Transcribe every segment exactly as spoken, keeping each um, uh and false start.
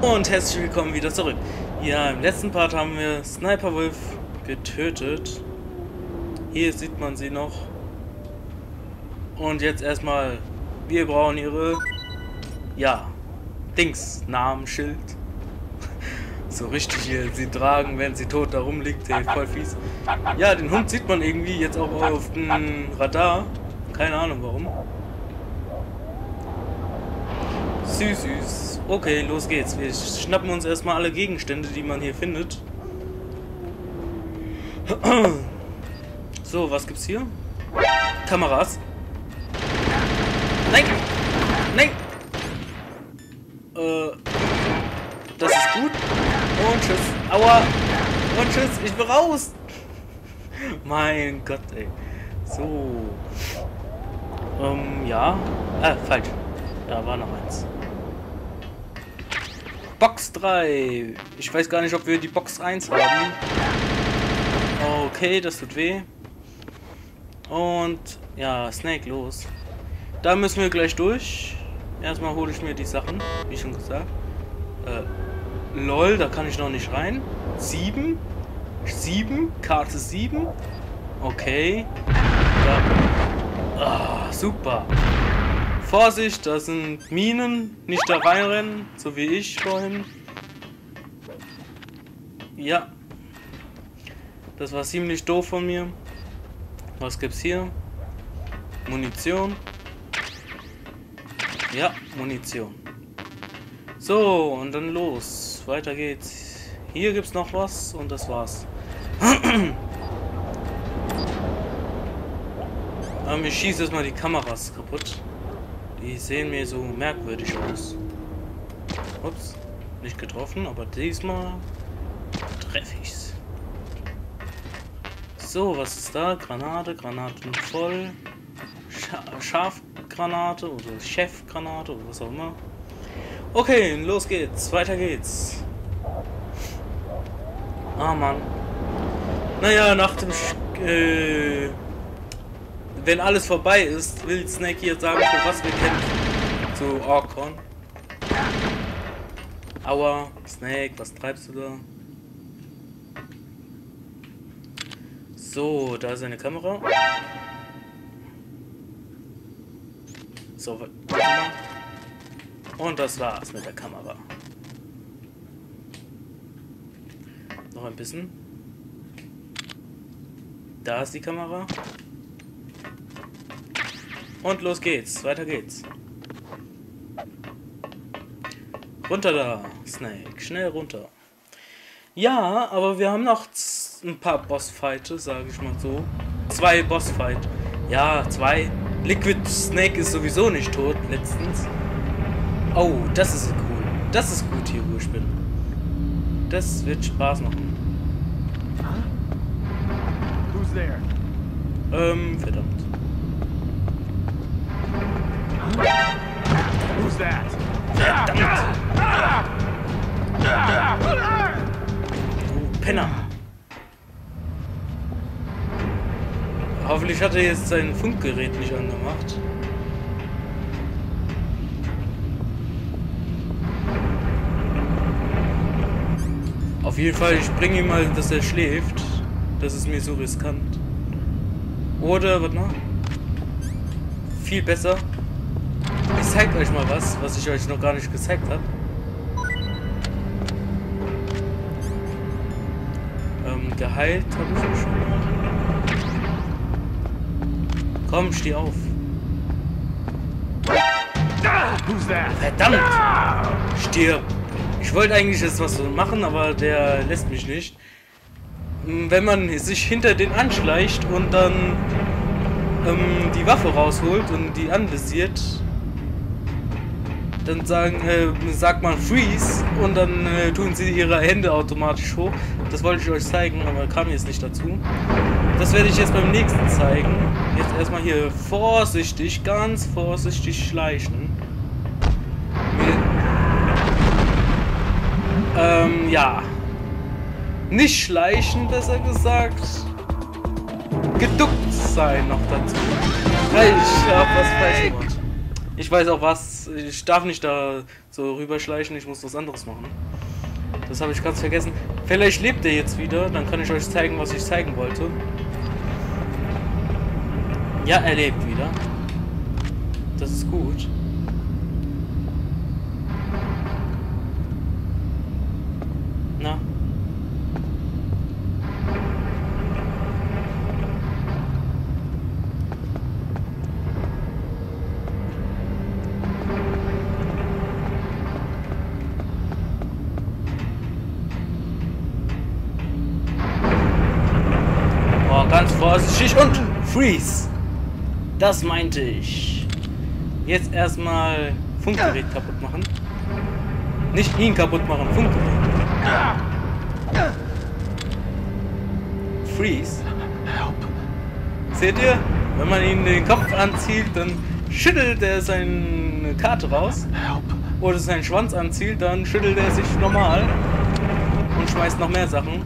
Und herzlich willkommen wieder zurück. Ja, im letzten Part haben wir Sniper Wolf getötet. Hier sieht man sie noch. Und jetzt erstmal, wir brauchen ihre, ja, Dings, Namensschild. So richtig hier, sie tragen, wenn sie tot da rumliegt, hey, voll fies. Ja, den Hund sieht man irgendwie jetzt auch auf dem Radar. Keine Ahnung warum. Süß, süß. Okay, los geht's. Wir schnappen uns erstmal alle Gegenstände, die man hier findet. So, was gibt's hier? Kameras. Nein! Nein! Äh, das ist gut. Und tschüss. Aua! Und tschüss. Ich bin raus! Mein Gott, ey. So. Ähm, ja. Ah, falsch. Da war noch eins. Box drei. Ich weiß gar nicht, ob wir die Box eins haben. Okay, das tut weh. Und ja, Snake, los. Da müssen wir gleich durch. Erstmal hole ich mir die Sachen, wie schon gesagt. Äh, lol, da kann ich noch nicht rein. sieben. sieben. Karte sieben. Okay. Da. Ah, super. Vorsicht, das sind Minen. Nicht da reinrennen, so wie ich vorhin. Ja. Das war ziemlich doof von mir. Was gibt's hier? Munition. Ja, Munition. So, und dann los. Weiter geht's. Hier gibt's noch was und das war's. Aber ich schieße jetzt mal die Kameras kaputt. Die sehen mir so merkwürdig aus. Ups, nicht getroffen, aber diesmal treffe ich's. So, was ist da? Granate, Granaten voll. Scha Schafgranate oder Chefgranate oder was auch immer. Okay, los geht's. Weiter geht's. Ah, Mann. Naja, nach dem... Sch äh, wenn alles vorbei ist, will Snake hier sagen, für was wir kämpfen. So, Orkhorn. Aua, Snake, was treibst du da? So, da ist eine Kamera. So, warte mal. Und das war's mit der Kamera. Noch ein bisschen. Da ist die Kamera. Und los geht's. Weiter geht's. Runter da, Snake. Schnell runter. Ja, aber wir haben noch ein paar Bossfights, sage ich mal so. Zwei Bossfight. Ja, zwei. Liquid Snake ist sowieso nicht tot, letztens. Oh, das ist cool. Das ist gut hier, wo ich bin. Das wird Spaß machen. Who's there? Ähm, verdammt. Who's that? Verdammt! Du Penner! Hoffentlich hat er jetzt sein Funkgerät nicht angemacht. Auf jeden Fall, ich bringe ihm mal, dass er schläft. Das ist mir so riskant. Oder, warte mal. Viel besser. Ich zeig euch mal was, was ich euch noch gar nicht gezeigt habe. Ähm, geheilt habe ich mich schon mal. Komm, steh auf. Verdammt! Stirb! Ich wollte eigentlich jetzt was so machen, aber der lässt mich nicht. Wenn man sich hinter den anschleicht und dann ähm, die Waffe rausholt und die anvisiert, dann sagen, äh, sagt man Freeze und dann äh, tun sie ihre Hände automatisch hoch. Das wollte ich euch zeigen, aber kam jetzt nicht dazu. Das werde ich jetzt beim nächsten zeigen. Jetzt erstmal hier vorsichtig, ganz vorsichtig schleichen. Wir, ähm, ja. Nicht schleichen, besser gesagt. Geduckt sein noch dazu. Ich hab was falsch gemacht. Ich weiß auch was. Ich darf nicht da so rüberschleichen. Ich muss was anderes machen. Das habe ich ganz vergessen. Vielleicht lebt er jetzt wieder. Dann kann ich euch zeigen, was ich zeigen wollte. Ja, er lebt wieder. Das ist gut. Na? Oh, ganz vorsichtig und freeze. Das meinte ich. Jetzt erstmal Funkgerät kaputt machen. Nicht ihn kaputt machen, Funkgerät. Freeze. Seht ihr? Wenn man ihn den Kopf anzielt, dann schüttelt er seine Karte raus. Oder seinen Schwanz anzielt, dann schüttelt er sich normal. Und schmeißt noch mehr Sachen.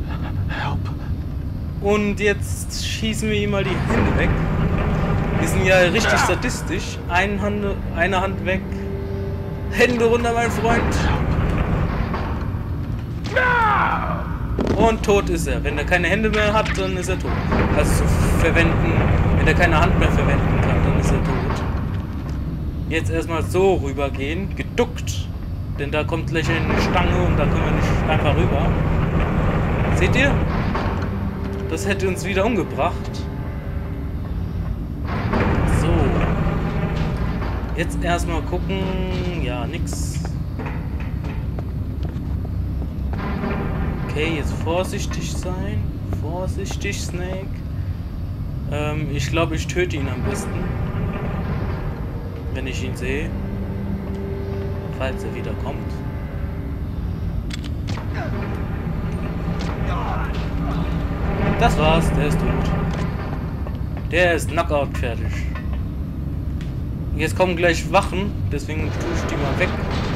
Und jetzt schießen wir ihm mal die Hände weg. Wir sind ja richtig sadistisch. Eine Hand, eine Hand weg. Hände runter, mein Freund. Und tot ist er. Wenn er keine Hände mehr hat, dann ist er tot. Also zu verwenden, wenn er keine Hand mehr verwenden kann, dann ist er tot. Jetzt erstmal so rübergehen. Geduckt. Denn da kommt gleich eine Stange und da können wir nicht einfach rüber. Seht ihr? Das hätte uns wieder umgebracht. So. Jetzt erstmal gucken. Ja, nix. Okay, jetzt vorsichtig sein. Vorsichtig, Snake. Ähm, ich glaube, ich töte ihn am besten. Wenn ich ihn sehe. Falls er wieder kommt. Das war's, der ist tot. Der ist Knockout fertig. Jetzt kommen gleich Wachen, deswegen tue ich die mal weg.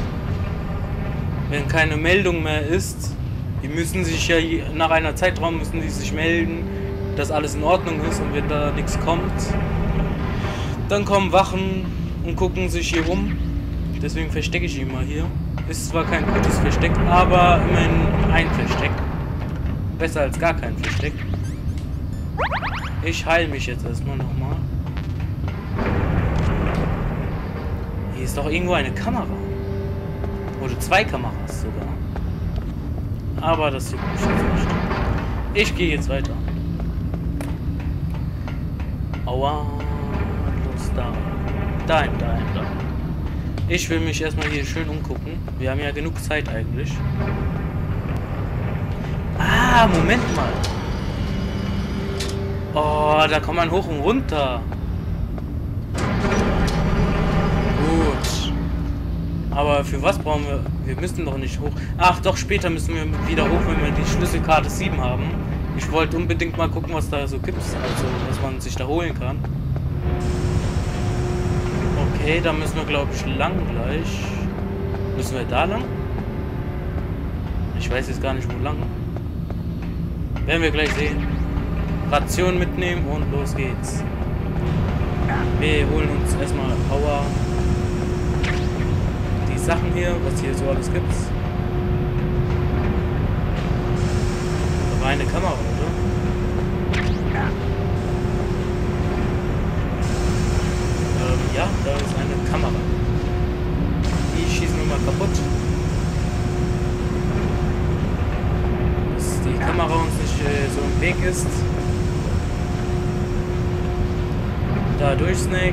Wenn keine Meldung mehr ist, die müssen sich ja nach einer Zeitraum müssen die sich melden, dass alles in Ordnung ist, und wenn da nichts kommt, dann kommen Wachen und gucken sich hier rum. Deswegen verstecke ich ihn mal hier. Ist zwar kein gutes Versteck, aber immerhin ein Versteck. Besser als gar kein Versteck. Ich heile mich jetzt erstmal nochmal. Hier ist doch irgendwo eine Kamera. Oder zwei Kameras sogar. Aber das juckt mich jetzt nicht. Ich gehe jetzt weiter. Aua. Los, da. Dahin, dahin, da. Ich will mich erstmal hier schön umgucken. Wir haben ja genug Zeit eigentlich. Ah, Moment mal. Oh, da kommt man hoch und runter. Gut. Aber für was brauchen wir... Wir müssen doch nicht hoch. Ach, doch, später müssen wir wieder hoch, wenn wir die Schlüsselkarte sieben haben. Ich wollte unbedingt mal gucken, was da so gibt. Also, was man sich da holen kann. Okay, da müssen wir, glaube ich, lang gleich. Müssen wir da lang? Ich weiß jetzt gar nicht, wo lang. Werden wir gleich sehen. Ration mitnehmen und los geht's. Wir holen uns erstmal Power. Die Sachen hier, was hier so alles gibt. Da war eine Kamera, oder? Ähm, ja, da ist eine Kamera. Die schießen wir mal kaputt. Dass die Kamera uns nicht äh, so im Weg ist. Da durch, Snake.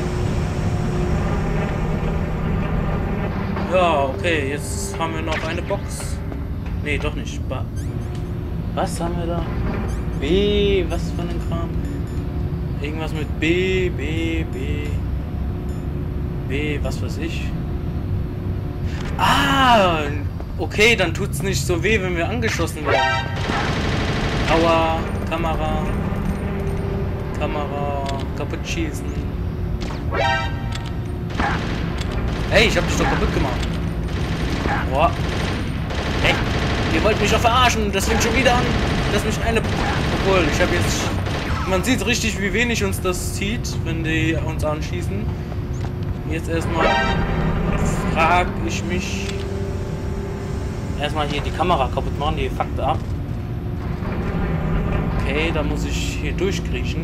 Ja, okay, jetzt haben wir noch eine Box. Nee, doch nicht. Ba was haben wir da? B, was für ein Kram? Irgendwas mit B, B, B. B, was weiß ich. Ah, okay, dann tut's nicht so weh, wenn wir angeschossen werden. Aua, Kamera. Kamera, kaputt schießen. Hey, ich hab dich doch kaputt gemacht. Boah. Hey, ihr wollt mich doch verarschen. Das fängt schon wieder an. Das mich eine... Obwohl, ich habe jetzt... Man sieht richtig, wie wenig uns das zieht, wenn die uns anschießen. Jetzt erstmal frag ich mich. Erstmal hier die Kamera kaputt machen, die fuckt ab. Okay, da muss ich hier durchkriechen.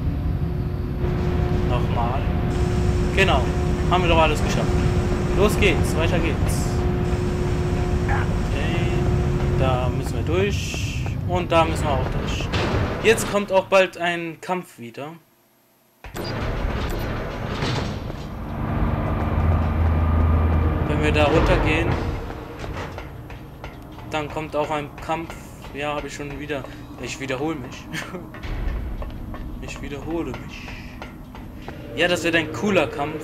Nochmal. Genau. Haben wir doch alles geschafft. Los geht's, weiter geht's. Okay. Da müssen wir durch. Und da müssen wir auch durch. Jetzt kommt auch bald ein Kampf wieder. Wenn wir da runtergehen, dann kommt auch ein Kampf. Ja, habe ich schon wieder. Ich wiederhole mich. Ich wiederhole mich. Ja, das wird ein cooler Kampf.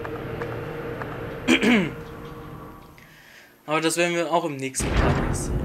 Aber das werden wir auch im nächsten Part sehen.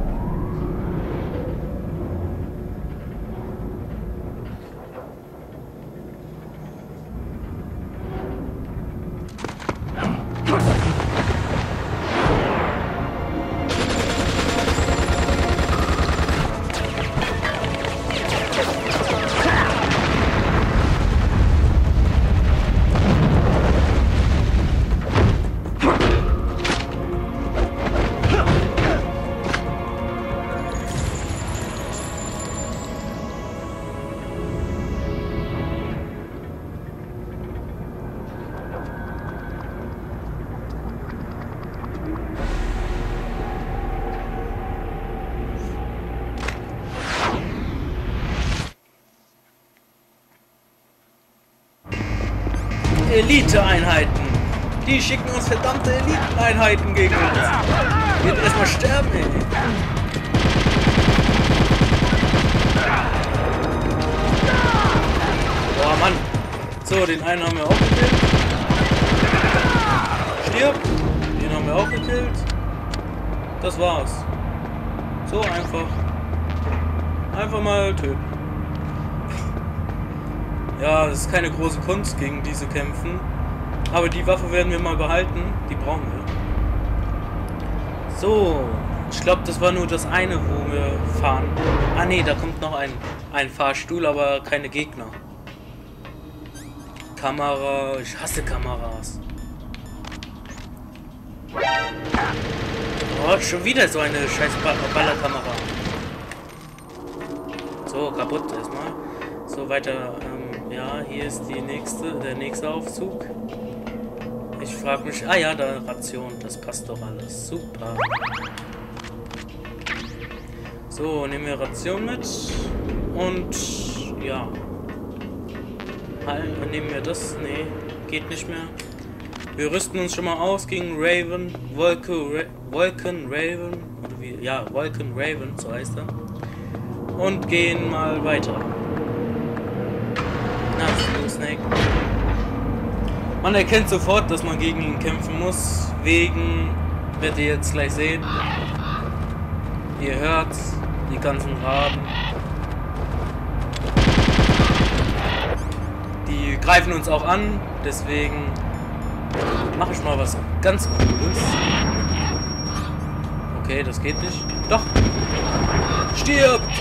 Elite-Einheiten. Die schicken uns verdammte Elite-Einheiten gegen uns. Wird erstmal sterben, ey. Boah, Mann. So, den einen haben wir auch gekillt. Stirb. Den haben wir auch gekillt. Das war's. So einfach. Einfach mal töten. Ja, das ist keine große Kunst gegen diese kämpfen. Aber die Waffe werden wir mal behalten. Die brauchen wir. So. Ich glaube, das war nur das eine, wo wir fahren. Ah ne, da kommt noch ein, ein Fahrstuhl, aber keine Gegner. Kamera. Ich hasse Kameras. Oh, schon wieder so eine scheiß Ballerkamera. So, kaputt erstmal. So, weiter. Ähm, ja, hier ist die nächste, der nächste Aufzug. Ich frage mich. Ah ja, da Ration. Das passt doch alles. Super. So, nehmen wir Ration mit. Und ja. Nehmen wir das? Nee, geht nicht mehr. Wir rüsten uns schon mal aus gegen Raven. Vulcan, Ra Vulcan Raven. Oder wie? Ja, Vulcan Raven, so heißt er. Und gehen mal weiter. Na, Snake. Man erkennt sofort, dass man gegen ihn kämpfen muss. Wegen, werdet ihr jetzt gleich sehen. Ihr hört die ganzen Raben. Die greifen uns auch an. Deswegen mache ich mal was ganz Cooles. Okay, das geht nicht. Doch! Stirbt!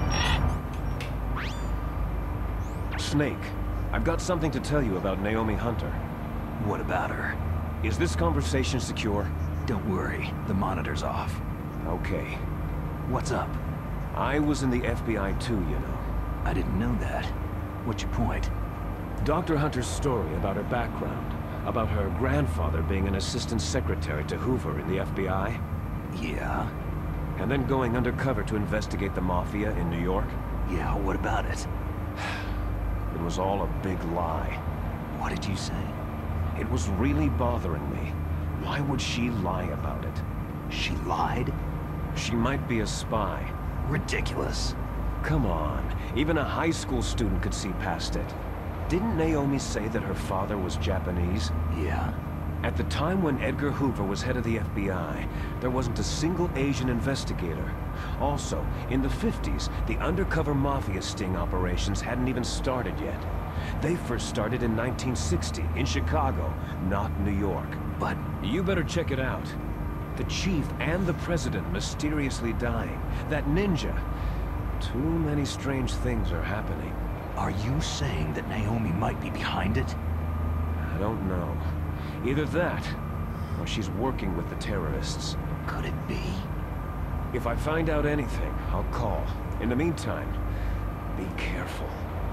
Snake, I've got something to tell you about Naomi Hunter. What about her? Is this conversation secure? Don't worry, the monitor's off. Okay. What's up? I was in the F B I too, you know. I didn't know that. What's your point? Doctor Hunter's story about her background, about her grandfather being an assistant secretary to Hoover in the F B I. Yeah? And then going undercover to investigate the Mafia in New York. Yeah, what about it? It was all a big lie. What did you say? It was really bothering me. Why would she lie about it? She lied? She might be a spy. Ridiculous. Come on, even a high school student could see past it. Didn't Naomi say that her father was Japanese? Yeah. At the time when Edgar Hoover was head of the F B I, there wasn't a single Asian investigator. Also, in the fifties, the undercover mafia sting operations hadn't even started yet. They first started in nineteen sixty, in Chicago, not New York. But you better check it out. The chief and the president mysteriously dying. That ninja. Too many strange things are happening. are you saying that Naomi might be behind it? I don't know. Either that, or she's working with the terrorists. Could it be? If I find out anything, I'll call. In the meantime, be careful.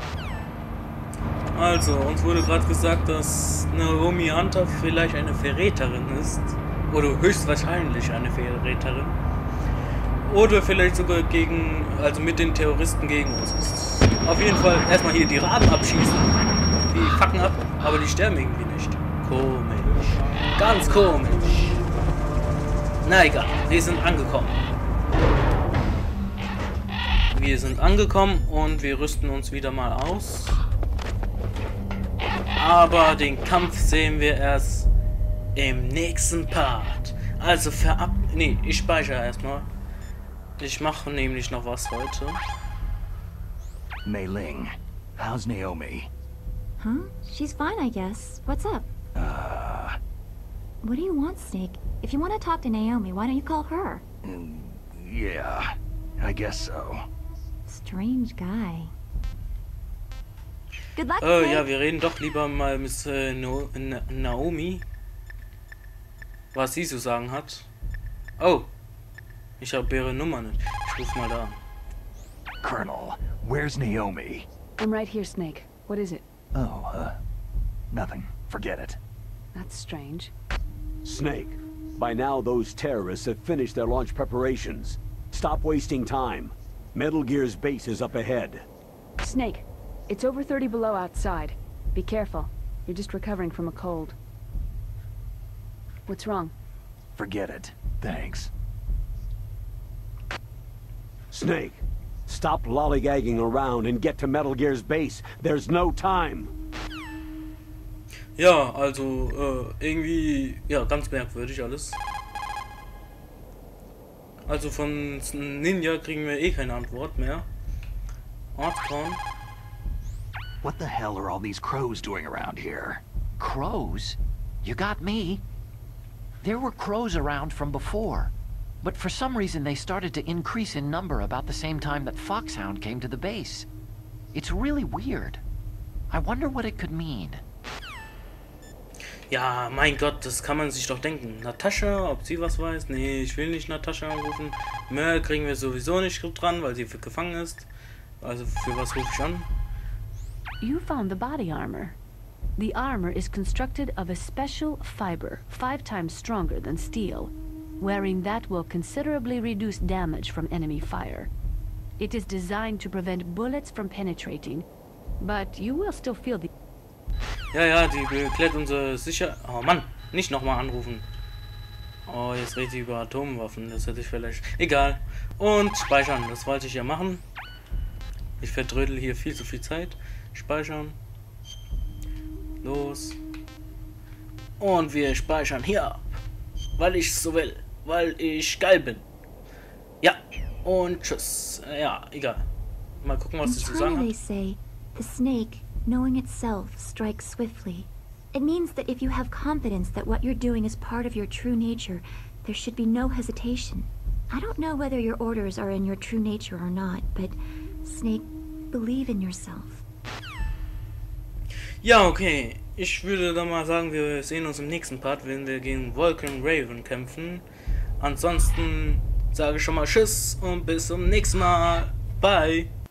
Also, uns wurde gerade gesagt, dass Naomi Hunter vielleicht eine Verräterin ist. Oder höchstwahrscheinlich eine Verräterin. Oder vielleicht sogar gegen, also mit den Terroristen gegen uns ist. Auf jeden Fall erstmal hier die Raben abschießen. Die fucken ab, aber die sterben irgendwie nicht. Komisch. Ganz komisch. Na egal, wir sind angekommen. Wir sind angekommen und wir rüsten uns wieder mal aus. Aber den Kampf sehen wir erst im nächsten Part. Also verab... Nee, ich speichere erstmal. Ich mache nämlich noch was heute. Mei Ling, how's Naomi? Huh? She's fine, I guess. What's up? Uh... What do you want, Snake? If you want to talk to Naomi, why don't you call her? mm, Yeah, I guess so. Strange guy. Good luck, Äh, Snake. ja, wir reden doch lieber mal mit äh, no Na Naomi. Was sie zu sagen hat. Oh. Ich habe ihre Nummer nicht. Ich ruf mal da an. Colonel, where's Naomi? I'm right here, Snake. What is it? Oh, uh... nothing. Forget it. That's strange. Snake, by now those terrorists have finished their launch preparations. Stop wasting time. Metal Gear's base is up ahead. Snake, it's over thirty below outside. Be careful. You're just recovering from a cold. What's wrong? Forget it. Thanks. Snake, stop lollygagging around and get to Metal Gear's base. There's no time. Ja, also äh, irgendwie, ja, ganz merkwürdig alles. Also von Ninja kriegen wir eh keine Antwort mehr. Artcon. What the hell are all these crows doing around here? Crows? You got me. There were crows around from before, but for some reason they started to increase in number about the same time that Foxhound came to the base. It's really weird. I wonder what it could mean. Ja, mein Gott, das kann man sich doch denken. Natascha, ob sie was weiß? Nee, ich will nicht Natascha anrufen. Merle kriegen wir sowieso nicht dran, weil sie gefangen ist. Also für was rufe ich an? You found the body armor. The armor is constructed of a special fiber, five times stronger than steel. Wearing that will considerably reduce damage from enemy fire. It is designed to prevent bullets from penetrating, but you will still feel the... Ja, ja, die beklärt unsere Sicher... Oh Mann, nicht nochmal anrufen. Oh, jetzt redet sie über Atomwaffen, das hätte ich vielleicht... Egal. Und speichern, das wollte ich ja machen. Ich verdrödel hier viel zu viel Zeit. Speichern. Los. Und wir speichern hier ab. Weil ich so will. Weil ich geil bin. Ja. Und tschüss. Ja, egal. Mal gucken, was In sie zu China sagen they hat. say, the snake, knowing itself, strikes swiftly. It means that if you have confidence that what you're doing is part of your true nature, there should be no hesitation. I don't know whether your orders are in your true nature or not, but, Snake, believe in yourself. Ja, okay. Ich würde dann mal sagen, wir sehen uns im nächsten Part, wenn wir gegen Vulcan Raven kämpfen. Ansonsten sage ich schon mal Tschüss und bis zum nächsten Mal. Bye.